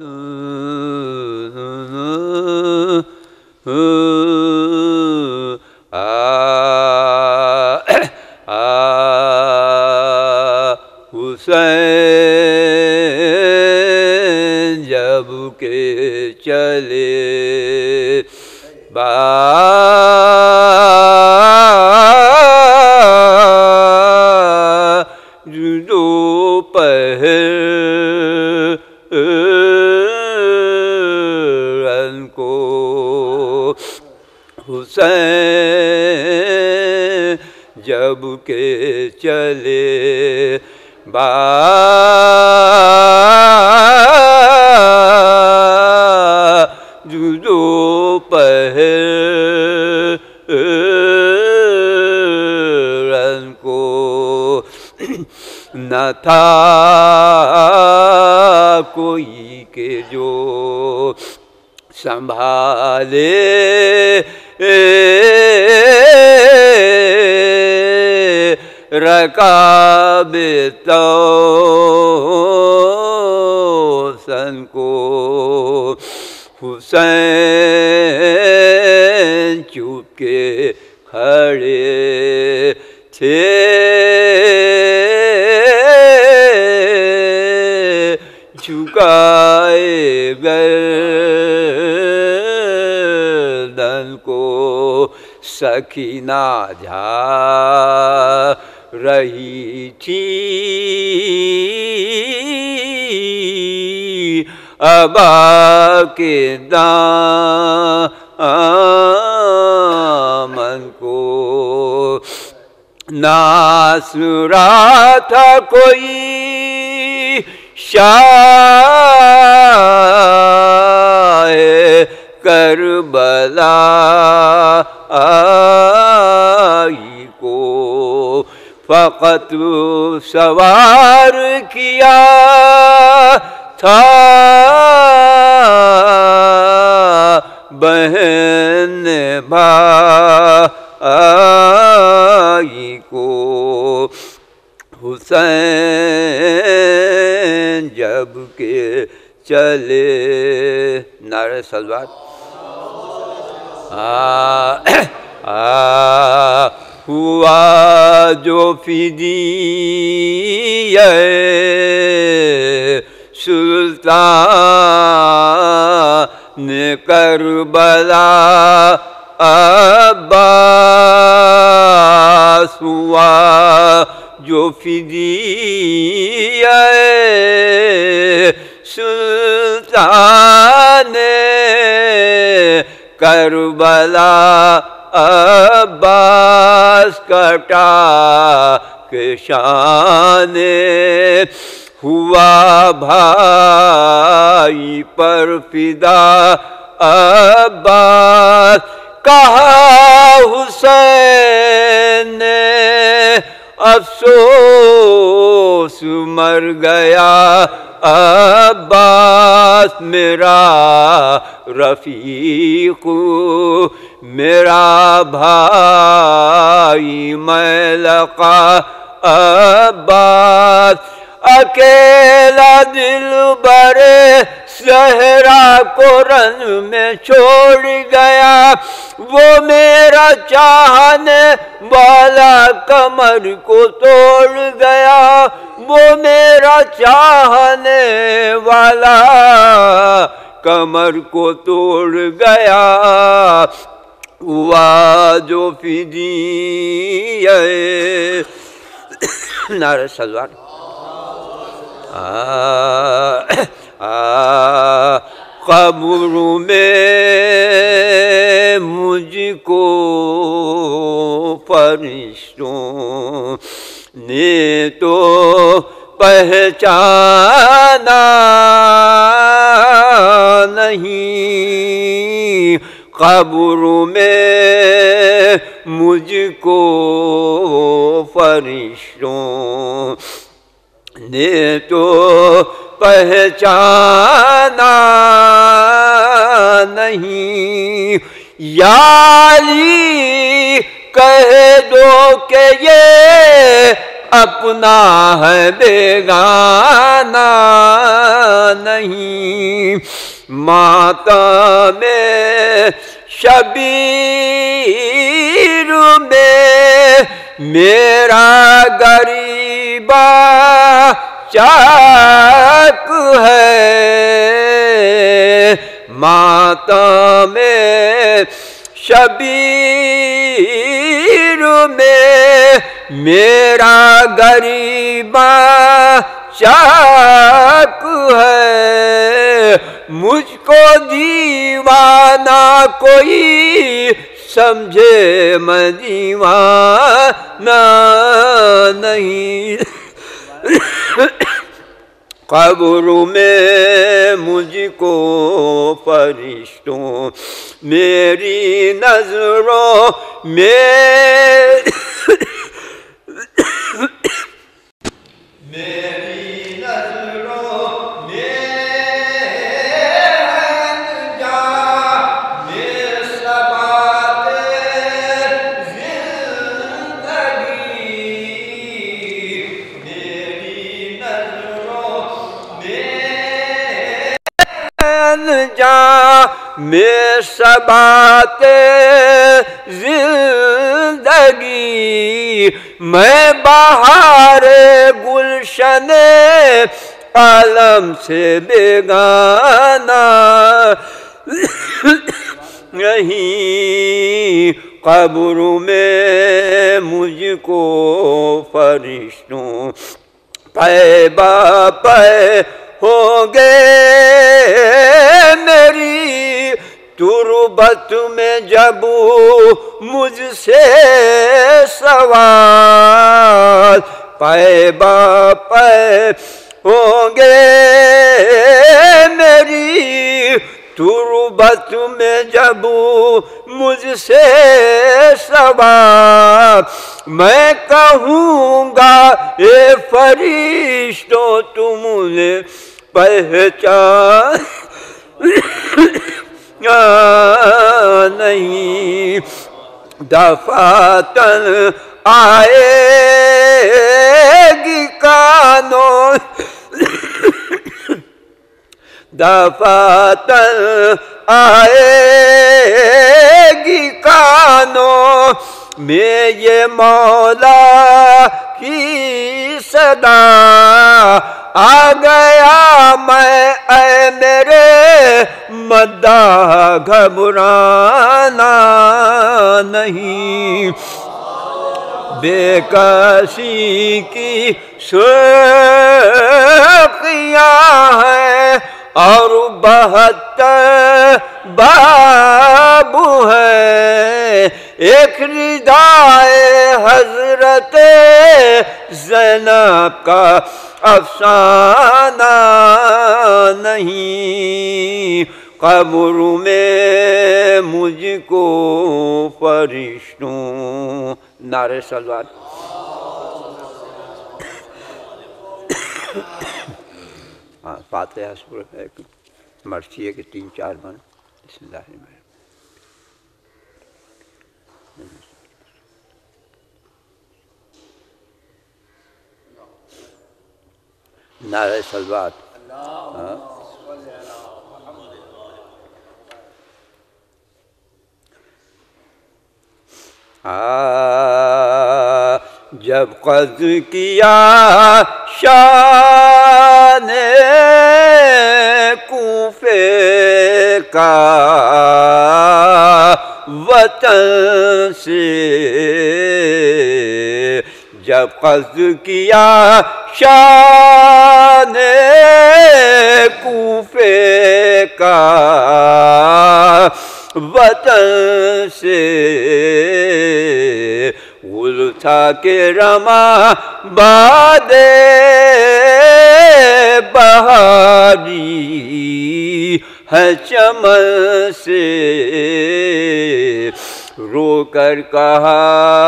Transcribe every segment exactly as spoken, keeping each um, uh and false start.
حسین جب کے چلے باجو پہرن کو حسین جب کے چلے باجو پہرن کو نہ تھا کوئی کہ جو سنبھالے رکاب توسن کو حسین چپ کے کھڑے تھے جھکائے گردن کو سکینہ جھا رہی تھی ابا کے دامن کو ناصرہ تھا کوئی شاہ کربلا آئی کو فقط سوار کیا تھا بہن بھائی کو حسین جب کے چلے نعرہ صلوات ہوا جو فدیہ سلطان کربلا عباس ہوا جو فدیہ سلطان کربلا عباس کٹا کے شان ہوا بھائی پر فدا عباس کہا حسین نے افسوس مر گیا عباس میرا رفیق میرا بھائی میں لقا عباس اکیلا دل برے صحرا کو رن میں چھوڑ گیا وہ میرا چاہنے والا کمر کو توڑ گیا وہ میرا چاہنے والا کمر کو توڑ گیا ہوا جو فدیہ نعرہ صلوات قبر میں مجھ کو فرشتوں نے تو پہچانا نہیں قبر میں مجھ کو فرشتوں نے تو پہچانا نہیں یا علی کہہ دو کہ یہ اپنا ہے بیگانہ نہیں ماتم شبیر میں میرا غریبہ چاک ہے، ماتم شبیر میں میرا غریبہ چاک ہے، مجھ کو دیوانہ کوئی سمجھے میں دیوانہ نہیں، قبر میں مجھ کو فرشتوں میری نظروں میں میری نظروں میں جا میں ثبات زندگی، میری نظروں جا میں ثبات زندگی، میں بہار گلشن عالم سے بیگانہ نہیں، قبر میں مجھ کو فرشتوں پے با پے ہوں گے، میری تربت میں جب مجھ سے سوال پے با پے ہوں گے، میری تربت میں جب مجھ سے سوال، میں کہوں گا اے فرشتوں تم نے پہچان نہیں، دفاتن آئے گی کانوں دفاتن آئے گی کانوں میں یہ مولا کی صدا، آ گیا میں اے میرے مداح گھبرانا نہیں، بے کسی کی سرخیاں ہیں اور بہتر باب ہے، ایک ردائے حضرت زینب کا افسانہ نہیں، قبر میں مجھ کو فرشتوں نعرہ صلوات ہاں فاتحہ سورہ ایک مرثیہ کے تین چار بن بسم اللہ الرحمن الرحیم۔ نعرہ صلوات جب قصد کیا شان کوفے کا وطن سے، جب قصد کیا شان کوفے کا وطن سے، غل تھا کہ رما باد بہاری ہے چمن سے، رو کر کہا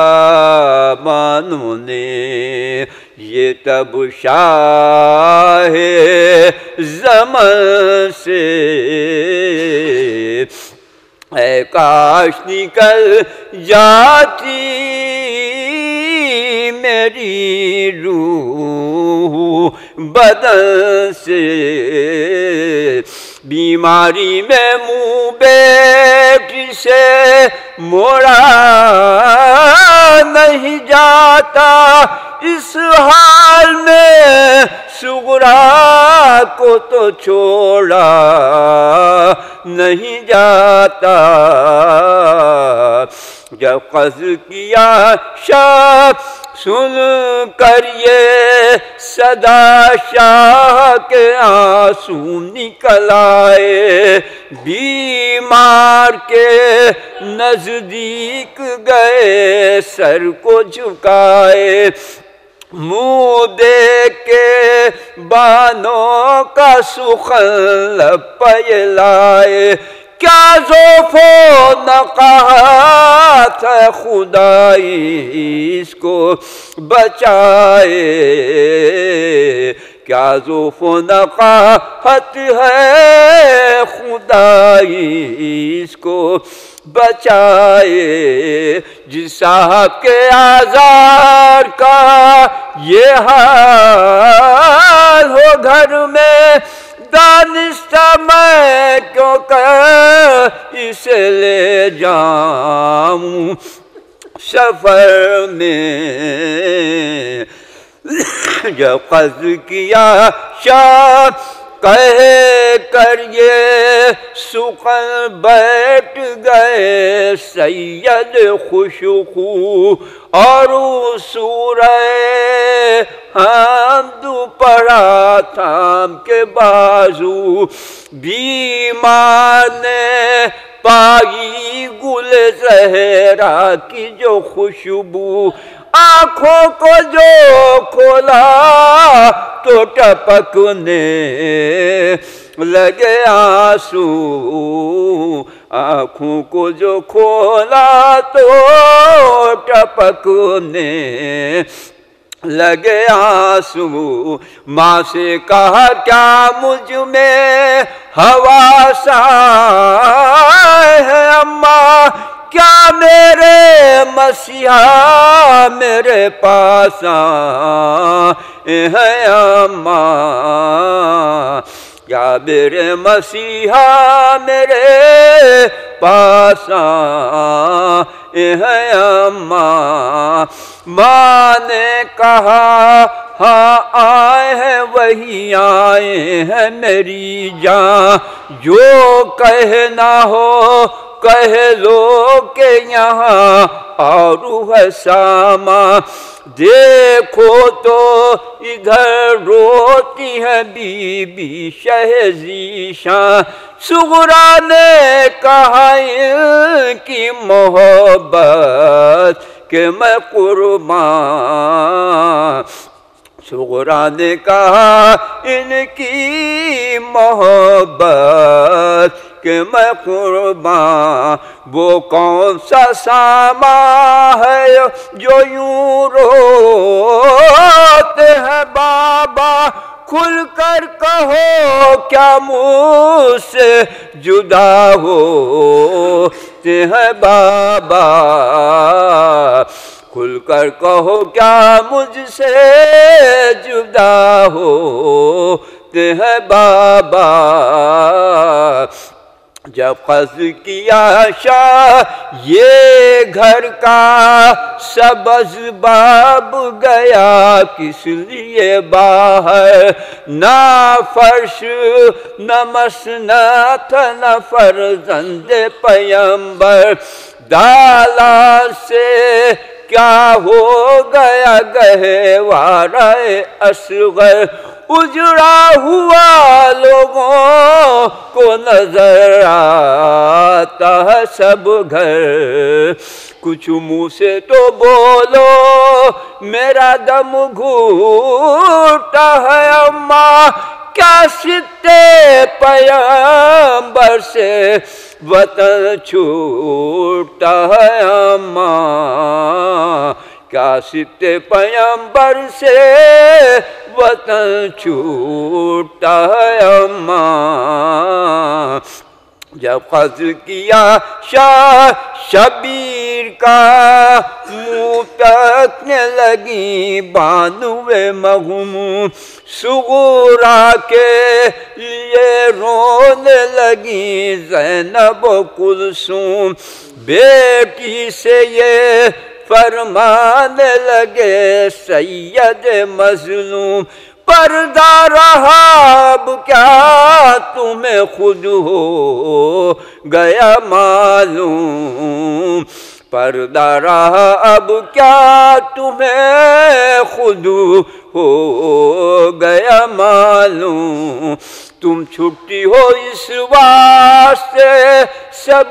بانو نے یہ تب شاہ زمن سے، اے کاش نکل جاتی میری روح بدن سے، بیماری میں منہ بیٹی سے موڑا نہیں جاتا، اس حال میں صغرا کو تو چھوڑا نہیں جاتا۔ جب قصد کیا شاہ سن کر یہ صدا شاہ کے آنسو نکل آئے، بیمار کے نزدیک گئے سر کو جھکائے، منہ دیکھ کے بانوں کا سخن لب پہ لائے، کیا ذوف و نقاہت ہے خدائی اس کو بچائے، کیا ذوف و نقاہت ہے خدائی اس کو بچائے، جس صاحب کے آزار کا یہ حال ہو گھر میں، دانستہ میں کیوں کہ اسے لے جاؤں سفر میں۔ جب قصد کیا شاہ کہہ کر یہ سخن بیٹھ گئے سید خوشخو، اور سورہ حمد پڑھا تھام کے بازو، بیمار نے پائی گل زہرا کی جو خوشبو، آنکھوں کو جو کھولا تو ٹپکنے لگے آنسو، آنکھوں کو جو کھولا تو ٹپکنے لگے آنسو۔ ماں سے کہا کیا مجھ میں حواس ہے اماں، کیا میرے مسیحا میرے پاس ہے اماں، کیا میرے مسیحا میرے پاس ہے اماں۔ ماں نے کہا ہاں آئے ہیں وہی آئے ہیں میری جان، جو کہنا ہو کہہ لو کہ یہاں اور ہے ساما، دیکھو تو ادھر روتی ہے بی بی شہزیشاں، صغرا نے کہا ان کی محبت کہ میں قربان، صغرا نے کہا ان کی محبت کہ میں قربان، وہ کون سا ساما ہے جو یوں روتے ہیں بابا، کھل کر کہو کیا مجھ سے جدا ہوتے ہیں بابا، کھل کر کہو کیا مجھ سے جدا ہوتے ہیں بابا۔ جب قصد کیا شاہ یہ گھر کا سبز باب گیا کس لیے باہر، نہ فرش نہ مسند نہ فرزند پیمبر، دالان سے کیا ہو گیا گہوارہ اصغر، اجڑا ہوا لوگوں کو نظر آتا ہے سب گھر، کچھ منہ سے تو بولو میرا دم گھوٹتا ہے اماں، کیا ستے پیمبر سے وطن چھوٹتا ہے اماں، کیا ستے پیمبر سے وطن چھوٹتا ہے اماں۔ جب قتل کیا شاہ شبیر کا منہ تکنے لگی بانوے مغموم صغرا کے لیے رونے لگی زینب و کلثوم بیٹی سے یہ فرمانے لگے سید مظلوم پردہ رہا اب کیا تمہیں خود ہو گیا معلوم پردہ رہا اب کیا تمہیں خود ہو گیا معلوم تم چھٹی ہو اس واسطے سب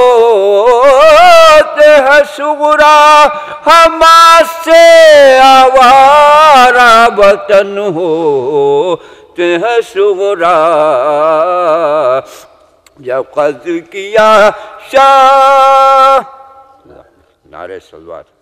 روتے ہیں صغرا حماس سے آوارہ وطن ہوتے ہیں صغرا جب قتل کیا شاہ نعرہ صلوات